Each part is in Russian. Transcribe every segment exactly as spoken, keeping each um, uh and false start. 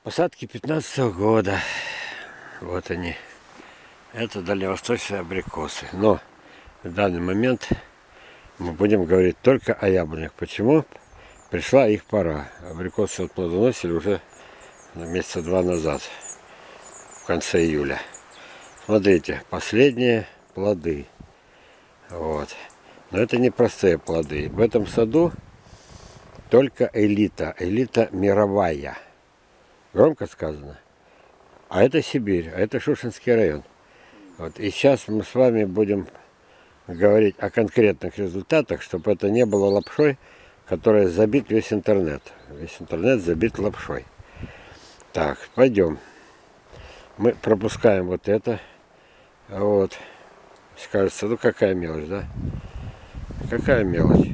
Посадки пятнадцатого года. Вот они. Это дальневосточные абрикосы. Но в данный момент мы будем говорить только о яблонях. Почему? Пришла их пора. Абрикосы вот плодоносили уже месяца два назад, в конце июля. Смотрите, последние плоды. Вот. Но это не простые плоды. В этом саду только элита. Элита мировая. Громко сказано. А это Сибирь, а это Шушинский район. Вот. И сейчас мы с вами будем говорить о конкретных результатах, чтобы это не было лапшой, которая забит весь интернет. Весь интернет забит лапшой. Так, пойдем. Мы пропускаем вот это. Вот. Кажется, ну какая мелочь, да? Какая мелочь.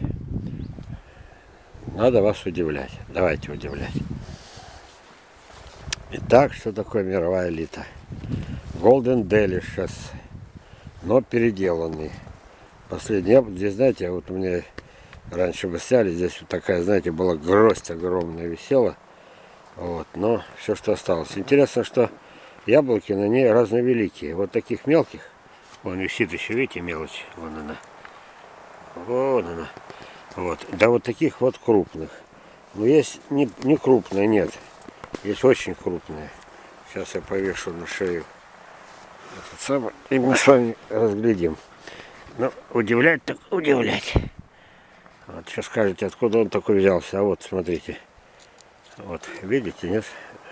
Надо вас удивлять. Давайте удивлять. Итак, что такое мировая элита? Golden Delicious, но переделанный. Последний, здесь, знаете, вот у меня раньше вы сняли, здесь вот такая, знаете, была гроздь огромная висела. Вот, но все, что осталось. Интересно, что яблоки на ней разновеликие. Вот таких мелких, вон висит еще, видите, мелочь, вон она. Вон она. Вот, да вот таких вот крупных. Но есть не, не крупные, нет. Есть очень крупные. Сейчас я повешу на шею этот самый, и мы с вами разглядим. Ну, удивлять так удивлять. Вот сейчас скажете, откуда он такой взялся. А вот, смотрите. Вот, видите, нет?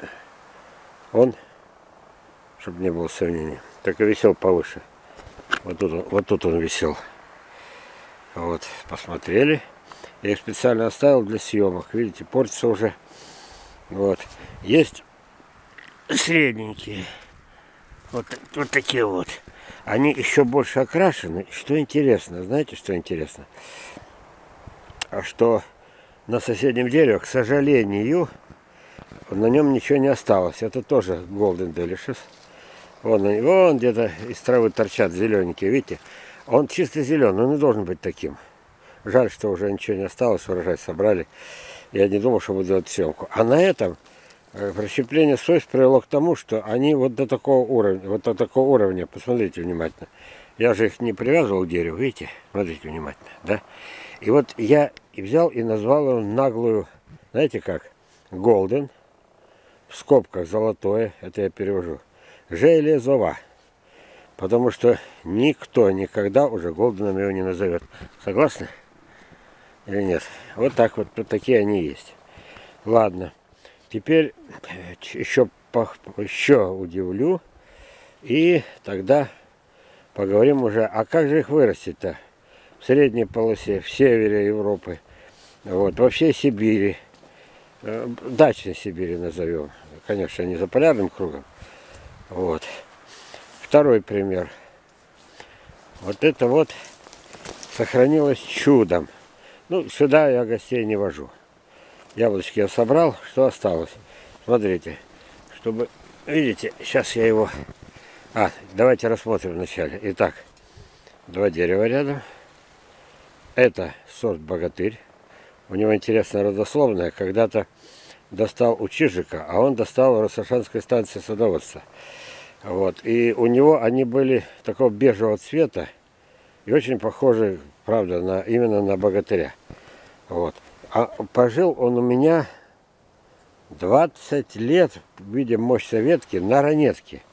Он, чтобы не было сомнений, только висел повыше. Вот тут он, вот тут он висел. Вот, посмотрели. Я их специально оставил для съемок. Видите, портится уже. Вот. Есть средненькие. Вот, вот такие вот. Они еще больше окрашены. Что интересно, знаете, что интересно? А что на соседнем дереве, к сожалению, на нем ничего не осталось. Это тоже Golden Delicious. Вон, вон где-то из травы торчат зелененькие, видите? Он чисто зеленый, он не должен быть таким. Жаль, что уже ничего не осталось, урожай собрали. Я не думал, что буду делать съемку. А на этом расщепление свойств привело к тому, что они вот до такого уровня, вот до такого уровня, посмотрите внимательно. Я же их не привязывал к дереву, видите? Смотрите внимательно, да? И вот я взял и назвал его наглую, знаете как? Golden, в скобках золотое, это я перевожу, железова. Потому что никто никогда уже Голденом его не назовет. Согласны? Или нет? Вот так вот, вот такие они есть. Ладно. Теперь еще, еще удивлю. И тогда поговорим уже, а как же их вырастить-то? В средней полосе, в севере Европы, вот, во всей Сибири. Дачной Сибири назовем. Конечно, не за полярным кругом. Вот. Второй пример. Вот это вот сохранилось чудом. Ну, сюда я гостей не вожу. Яблочки я собрал, что осталось. Смотрите, чтобы... Видите, сейчас я его... А, давайте рассмотрим вначале. Итак, два дерева рядом. Это сорт Богатырь. У него интересная родословная. Когда-то достал у Чижика, а он достал у Рассашанской станции садоводства. Вот. И у него они были такого бежевого цвета и очень похожи, правда, на, именно на Богатыря. Вот. А пожил он у меня двадцать лет, видя мощной ветки, на ранетке.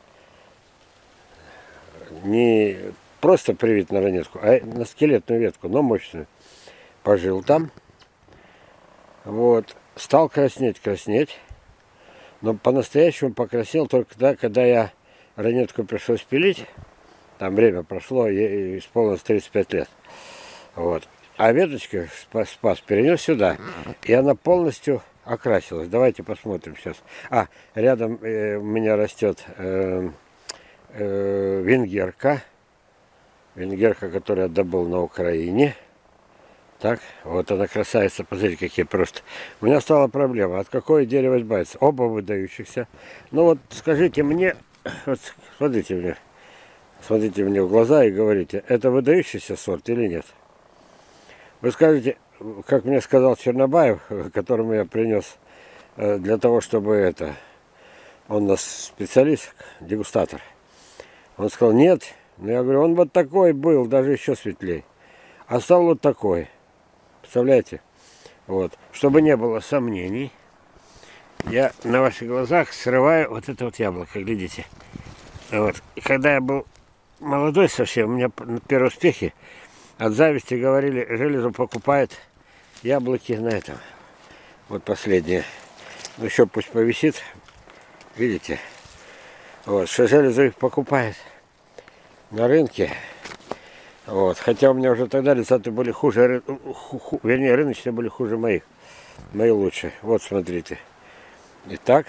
Не просто привит на ранетку, а на скелетную ветку, но мощную. Пожил там. Вот. Стал краснеть, краснеть. Но по-настоящему покраснел только тогда, когда я ранетку пришлось пилить. Там время прошло, ей исполнилось тридцать пять лет. Вот. А веточка спас, спас, перенес сюда. И она полностью окрасилась. Давайте посмотрим сейчас. А, рядом э, у меня растет э, э, венгерка. Венгерка, которую я добыл на Украине. Так, вот она красавица. Посмотрите, какие просто. У меня стала проблема. От какое дерево избавиться? Оба выдающихся. Ну вот, скажите мне, вот смотрите мне. Смотрите мне в глаза и говорите, это выдающийся сорт или нет? Вы скажете, как мне сказал Чернобаев, которому я принес для того, чтобы это Он у нас специалист, дегустатор. Он сказал, нет. Ну, я говорю, он вот такой был, даже еще светлее. А стал вот такой. Представляете? Вот. Чтобы не было сомнений, я на ваших глазах срываю вот это вот яблоко, глядите. Вот. И когда я был молодой совсем, у меня первые успехи, от зависти говорили, Железов покупает яблоки на этом. Вот последнее. Ну, еще пусть повисит. Видите? Вот, что Железов их покупает на рынке. Вот. Хотя у меня уже тогда результаты были хуже, ху, ху, вернее, рыночные были хуже моих. Мои лучше. Вот, смотрите. Итак,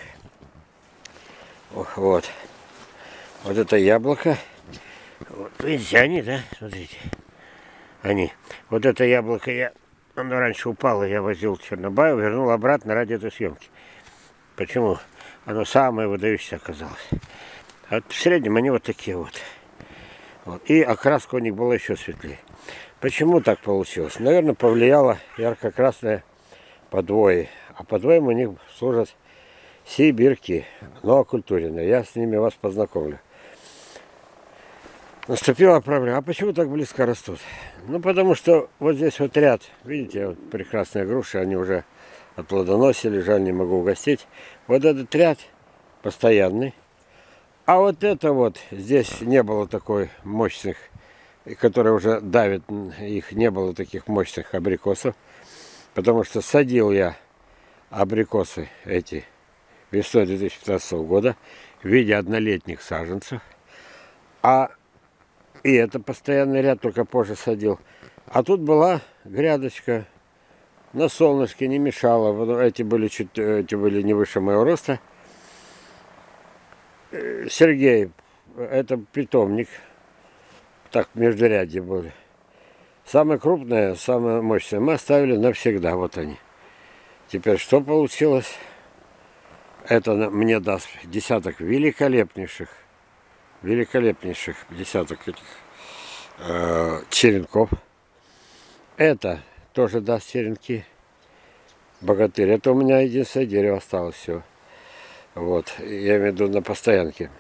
вот. Вот это яблоко. Вот, видите, они, да? Смотрите. Они. Вот это яблоко я... Оно раньше упало, я возил в Чернобаев, вернул обратно ради этой съемки. Почему? Оно самое выдающееся оказалось. А вот в среднем они вот такие вот. Вот. И окраска у них была еще светлее. Почему так получилось? Наверное, повлияло ярко-красное подвое. А подвоем у них служат сибирки, но окультуренные. Я с ними вас познакомлю. Наступила проблема. А почему так близко растут? Ну, потому что вот здесь вот ряд, видите, вот прекрасные груши, они уже отплодоносили, жаль, не могу угостить. Вот этот ряд постоянный. А вот это вот, здесь не было такой мощных, которые уже давят, их не было таких мощных абрикосов. Потому что садил я абрикосы эти весной две тысячи пятнадцатого года в виде однолетних саженцев. А и это постоянный ряд, только позже садил. А тут была грядочка на солнышке, не мешала. Эти были чуть, эти были не выше моего роста. Сергей, это питомник. Так, междурядье были. Самое крупное, самое мощное мы оставили навсегда. Вот они. Теперь что получилось? Это мне даст десяток великолепнейших, великолепнейших десяток этих э, черенков. Это тоже даст черенки. Богатырь. Это у меня единственное дерево осталось все. Вот. Я имею в виду на постоянке.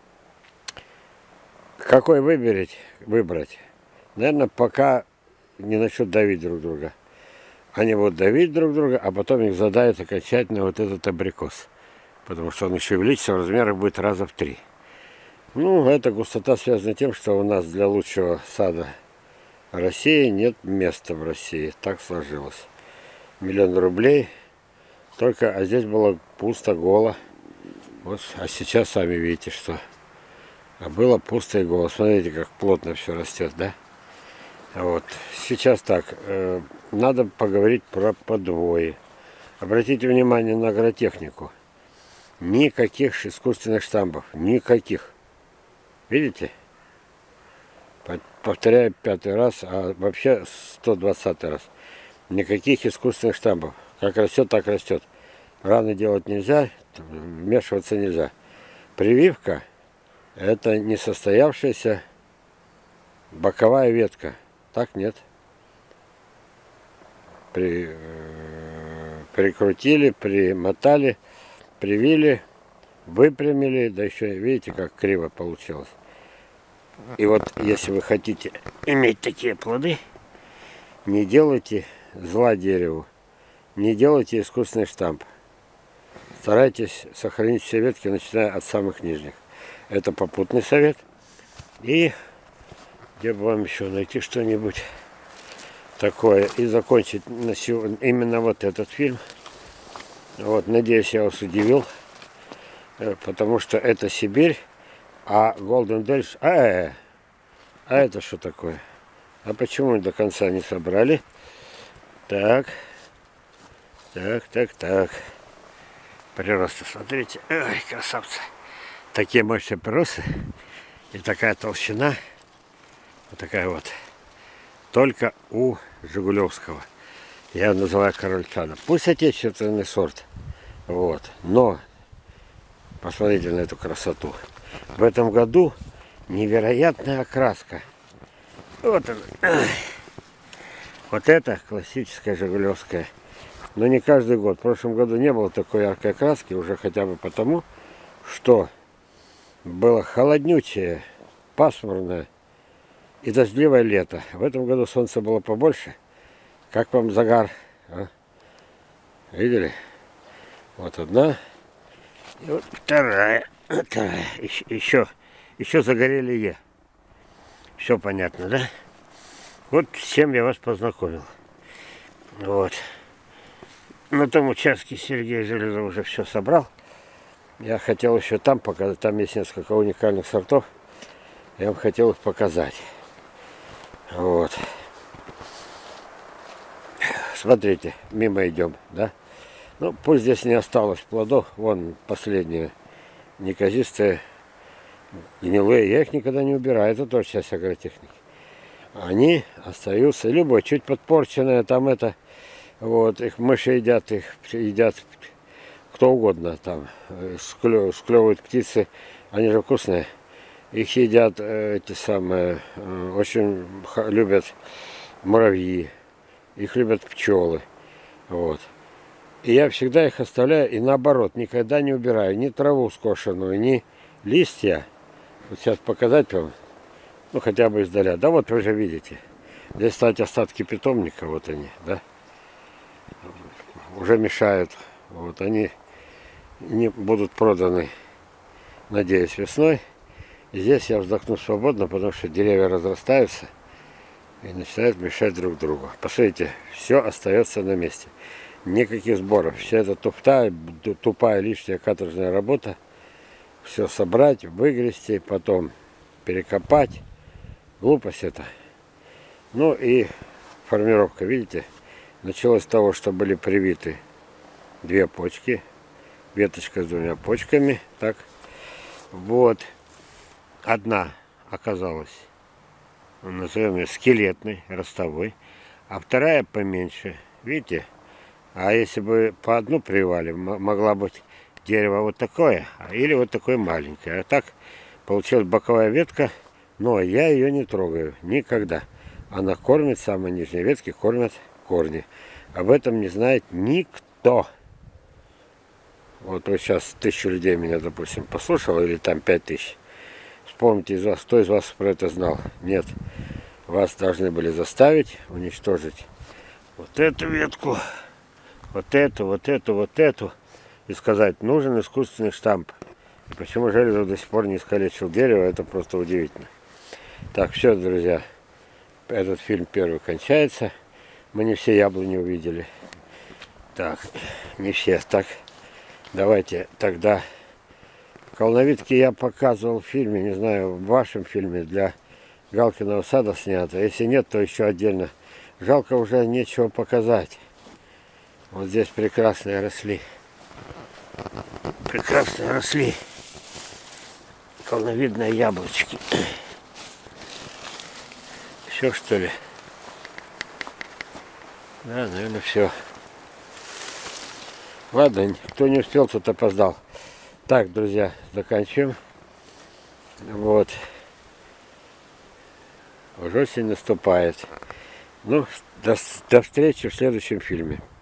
Какой выберить? Выбрать? Наверное, пока не начнут давить друг друга. Они будут давить друг друга, а потом их задавит окончательно вот этот абрикос. Потому что он еще увеличится в размерах, будет раза в три. Ну, эта густота связана с тем, что у нас для лучшего сада России нет места в России. Так сложилось. Миллион рублей. Только, а здесь было пусто, голо. Вот, а сейчас сами видите, что. А было пусто и голо. Смотрите, как плотно все растет, да? Вот. Сейчас так. Э, надо поговорить про подвои. Обратите внимание на агротехнику. Никаких искусственных штампов. Никаких. Видите? Повторяю пятый раз, а вообще сто двадцатый раз. Никаких искусственных штампов. Как растет, так растет. Раны делать нельзя, вмешиваться нельзя. Прививка — это несостоявшаяся боковая ветка. Так нет. При, э, прикрутили, примотали, привили, выпрямили, да еще видите, как криво получилось. И вот если вы хотите иметь такие плоды, не делайте зла дереву, не делайте искусственный штамп. Старайтесь сохранить все ветки, начиная от самых нижних. Это попутный совет. И где бы вам еще найти что-нибудь такое и закончить на сегодня, именно вот этот фильм. Вот, надеюсь, я вас удивил, потому что это Сибирь, а Golden Delsh, а, а, а это что такое? А почему до конца не собрали? Так, так, так, так. Приросты, смотрите, ой, красавцы. Такие мощные приросты и такая толщина, вот такая вот. Только у Жигулевского. Я называю корольчана. Пусть отечественный сорт, вот, но посмотрите на эту красоту. В этом году невероятная окраска. Вот она. Вот это классическая жигулевская. Но не каждый год. В прошлом году не было такой яркой окраски, уже хотя бы потому, что было холоднючее, пасмурное и дождливое лето. В этом году солнца было побольше. Как вам загар? А? Видели? Вот одна. И вот вторая. Вторая. Еще, еще, еще загорелые. Все понятно, да? Вот с чем я вас познакомил. Вот. На том участке Сергей Железов уже все собрал. Я хотел еще там показать. Там есть несколько уникальных сортов. Я вам хотел их показать. Вот. Смотрите, мимо идем, да? Ну, пусть здесь не осталось плодов. Вон последние неказистые, гнилые. Я их никогда не убираю. Это тоже часть агротехники. Они остаются. Любое чуть подпорченное, там это, вот, их мыши едят, их едят кто угодно там. Склевывают птицы, они же вкусные. Их едят э, эти самые, э, очень любят муравьи. Их любят пчелы. Вот. И я всегда их оставляю, и наоборот, никогда не убираю ни траву скошенную, ни листья. Вот сейчас показать вам, ну хотя бы издаля. Да вот вы уже видите. Здесь, кстати, остатки питомника, вот они, да. Уже мешают. Вот они не будут проданы, надеюсь, весной. И здесь я вздохну свободно, потому что деревья разрастаются и начинают мешать друг другу. Посмотрите, все остается на месте. Никаких сборов. Вся эта тупая, тупая лишняя каторжная работа. Все собрать, выгрести, потом перекопать. Глупость это. Ну и формировка, видите, началось с того, что были привиты две почки. Веточка с двумя почками. Так. Вот. Одна оказалась, назовем ее скелетной, ростовой, а вторая поменьше. Видите? А если бы по одну привали, могла быть дерево вот такое, или вот такое маленькое. А так получилась боковая ветка, но я ее не трогаю никогда. Она кормит, самые нижние ветки кормят корни. Об этом не знает никто. Вот, вот сейчас тысячу людей меня, допустим, послушало, или там пять тысяч. Вспомните из вас, кто из вас про это знал? Нет. Вас должны были заставить уничтожить вот эту ветку, вот эту, вот эту, вот эту. И сказать, нужен искусственный штамп. И почему Железов до сих пор не искалечил дерево, это просто удивительно. Так, все, друзья. Этот фильм первый кончается. Мы не все яблони увидели. Так, не все. Так, давайте тогда... Колновидки я показывал в фильме, не знаю, в вашем фильме, для Галкиного сада снято. Если нет, то еще отдельно. Жалко, уже нечего показать. Вот здесь прекрасные росли. Прекрасные росли. Колновидные яблочки. Все, что ли? Да, наверное, все. Ладно, кто не успел, тот опоздал. Так, друзья, заканчиваем. Вот. Уже осень наступает. Ну, до, до встречи в следующем фильме.